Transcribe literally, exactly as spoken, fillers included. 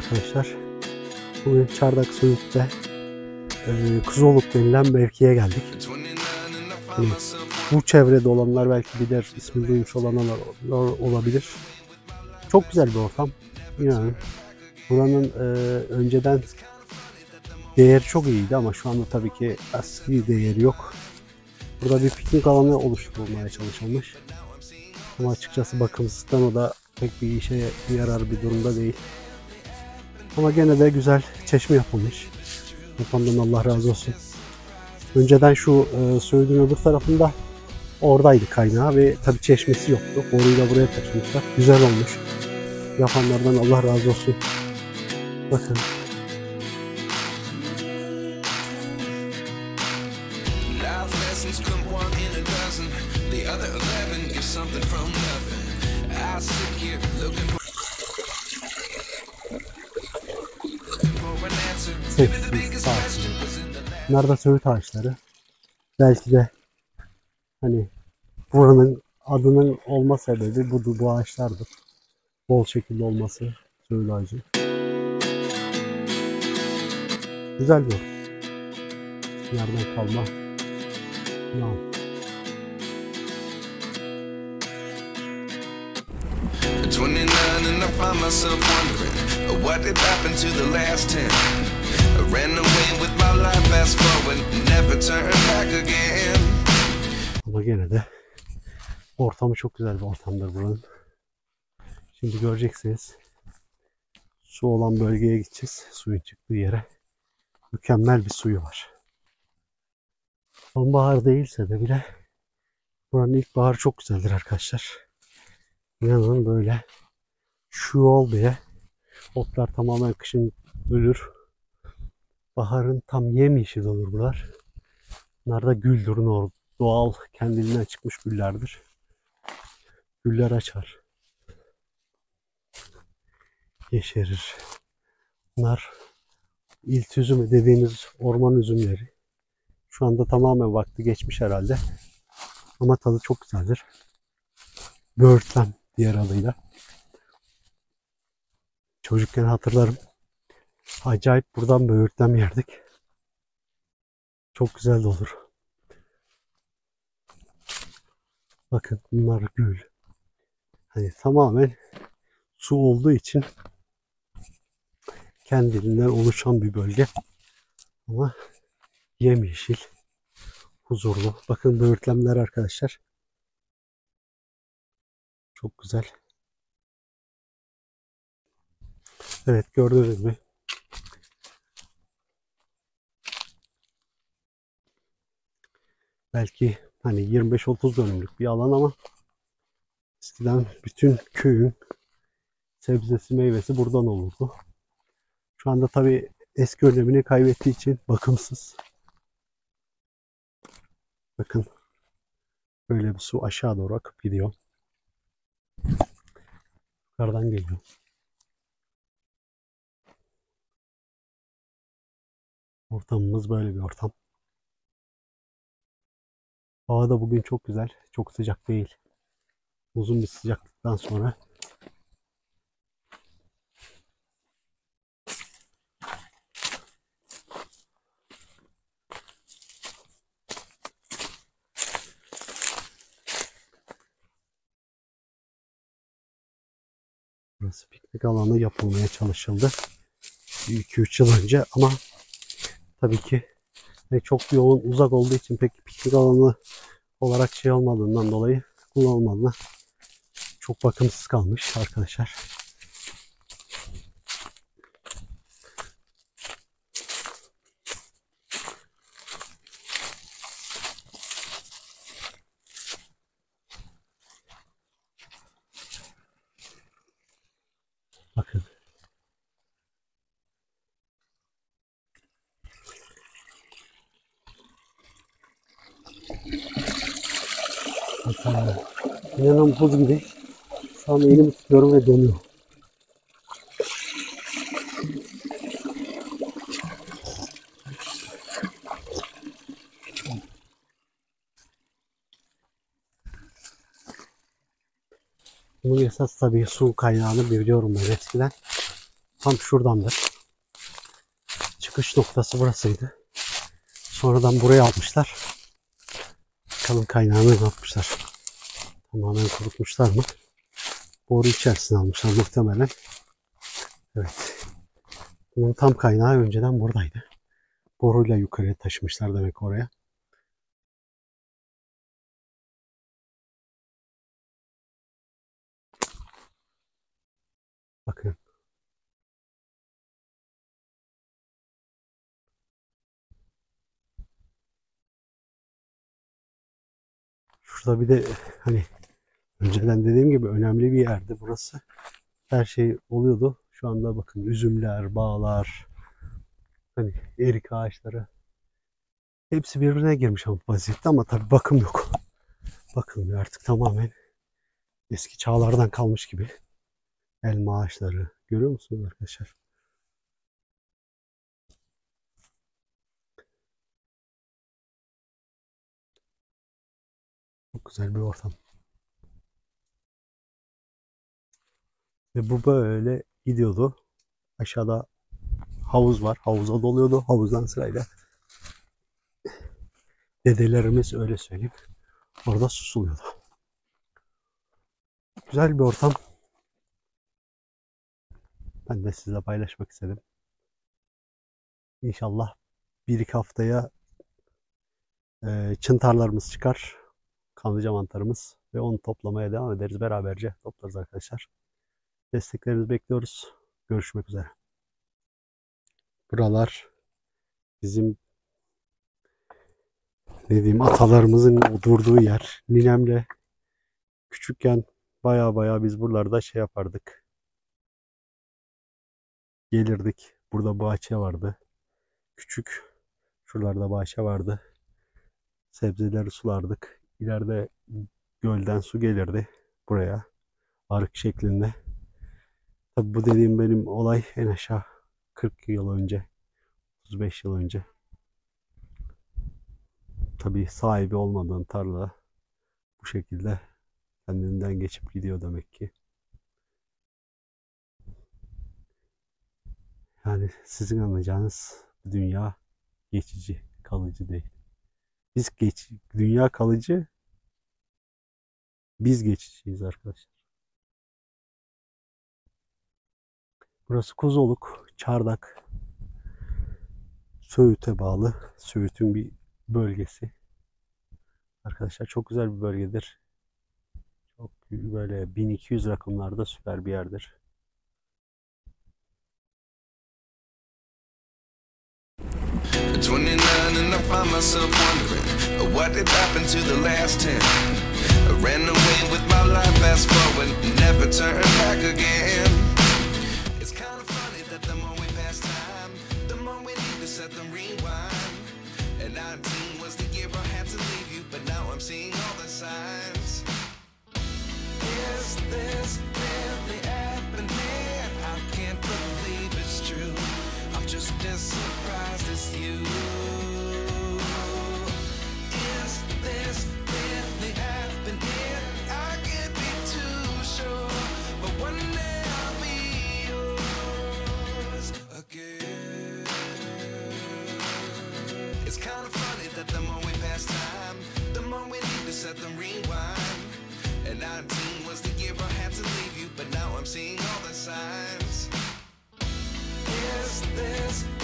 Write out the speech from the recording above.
arkadaşlar. Bugün Çardak Söğüt'te e, Kuzoluk denilen mevkiye geldik. E, bu çevrede olanlar belki bilir, ismini duymuş olanlar olabilir. Çok güzel bir ortam. İnanın buranın e, önceden değeri çok iyiydi ama şu anda tabii ki asli değeri yok. Burada bir piknik alanı oluşturulmaya çalışılmış. Ama açıkçası bakımsızdan o da pek bir işe yarar bir durumda değil. Ama gene de güzel çeşme yapılmış. Yapandan Allah razı olsun. Önceden şu e, Söğüt'ün öbür tarafında oradaydı kaynağı ve tabii çeşmesi yoktu. Boruyu da buraya taşımışlar. Güzel olmuş. Yapanlardan Allah razı olsun. Bakın. Sessiz, sakin. Bunlar da Söğüt ağaçları. Belki de hani buranın adının olma sebebi bu, bu ağaçlardır. Bol şekilde olması Söğüt ağacı. Güzel bir yerden kalma. No. twenty-nine and I find myself wondering what did happen to the last ten. I ran away with my life, fast forward, never turn back again. Ama gene de ortamı çok güzel bir ortamdır buranın. Şimdi göreceksiniz. Su olan bölgeye gideceğiz. Suyun çıktığı yere. Mükemmel bir suyu var. Sonbahar değilse de bile buranın ilkbaharı çok güzeldir arkadaşlar. İnanın böyle şu ol diye otlar tamamen kışın ölür. Baharın tam yemyeşil olur buralar. Bunlar da güldür, doğal kendiliğinden çıkmış güllerdir. Güller açar. Yeşerir. Bunlar ilt üzümü dediğimiz orman üzümleri. Şu anda tamamen vakti geçmiş herhalde. Ama tadı çok güzeldir. Böğürtlen diğer adıyla. Çocukken hatırlarım. Acayip buradan böğürtlen yerdik. Çok güzel de olur. Bakın bunlar gül. Hani tamamen su olduğu için kendiliğinden oluşan bir bölge. Ama yemyeşil, huzurlu. Bakın böğürtlenler arkadaşlar. Çok güzel. Evet, gördünüz mü? Belki hani yirmi beş otuz dönümlük bir alan ama eskiden bütün köyün sebzesi meyvesi buradan olurdu. Şu anda tabii eski önemini kaybettiği için bakımsız. Bakın böyle bir su aşağı doğru akıp gidiyor. Yukarıdan geliyor. Ortamımız böyle bir ortam. Hava da bugün çok güzel. Çok sıcak değil. Uzun bir sıcaklıktan sonra burası piknik alanı yapılmaya çalışıldı. iki üç yıl önce ama tabii ki çok yoğun uzak olduğu için pek piknik alanı olarak şey olmadığından dolayı kullanılmadığından çok bakımsız kalmış arkadaşlar. Bakın. Bakın. İnanın buz gibi. Şu an elimi tutuyorum ve donuyor. Bunun esas tabii su kaynağını biliyorum ben eskiden. tam şuradandır. Çıkış noktası burasıydı. Sonradan buraya almışlar. Bakalım kaynağını ne yapmışlar. Tamamen kurutmuşlar mı? Boru içerisine almışlar muhtemelen. Evet. Bunun tam kaynağı önceden buradaydı. Boruyla yukarıya taşımışlar demek oraya. Bakın. Şurada bir de hani önceden dediğim gibi önemli bir yerdi burası. Her şey oluyordu. Şu anda bakın üzümler, bağlar, hani erik ağaçları hepsi birbirine girmiş ama vaziyette ama tabii bakım yok. Bakılmıyor artık, tamamen eski çağlardan kalmış gibi. Elma ağaçları görüyor musunuz arkadaşlar? Çok güzel bir ortam. Ve bu böyle gidiyordu. Aşağıda havuz var. Havuza doluyordu. Havuzdan sırayla dedelerimiz, öyle söyleyeyim, orada susuluyordu. Güzel bir ortam. Ben de sizinle paylaşmak istedim. İnşallah bir iki haftaya e, çıntarlarımız çıkar. Kanlıca mantarımız. Ve onu toplamaya devam ederiz. Beraberce toplarız arkadaşlar. Desteklerinizi bekliyoruz. Görüşmek üzere. Buralar bizim ne diyeyim, atalarımızın durduğu yer. Ninemle küçükken baya baya biz buralarda şey yapardık. Gelirdik. Burada bahçe vardı. Küçük. Şuralarda bahçe vardı. Sebzeleri sulardık. İleride gölden su gelirdi buraya. Arık şeklinde. Tabi bu dediğim benim olay en aşağı kırk yıl önce. otuz beş yıl önce. Tabi sahibi olmadığın tarla bu şekilde kendinden geçip gidiyor demek ki. Yani sizin anlayacağınız dünya geçici, kalıcı değil. Biz geç, dünya kalıcı, biz geçiciyiz arkadaşlar. Burası Kozoluk, Çardak, Söğüt'e bağlı. Söğüt'ün bir bölgesi. Arkadaşlar çok güzel bir bölgedir. Çok böyle bin iki yüz rakımlarda süper bir yerdir. twenty-nine and I find myself wondering what did happen to the last ten. I ran away with my life, fast forward, never turn back again. It's kind of funny that the more we pass time, the more we need to set them rewind. And nineteen was the year I had to leave you, but now I'm seeing all the signs. Is this really happening? I can't believe it's true. I'm just as surprised as you. Is this really happening? I can't be too sure, but one day I'll be yours again. It's kind of funny that the more we pass time, the more we need to set them rewind. And nineteen was the year I had to leave you, but now I'm seeing all the signs. Is this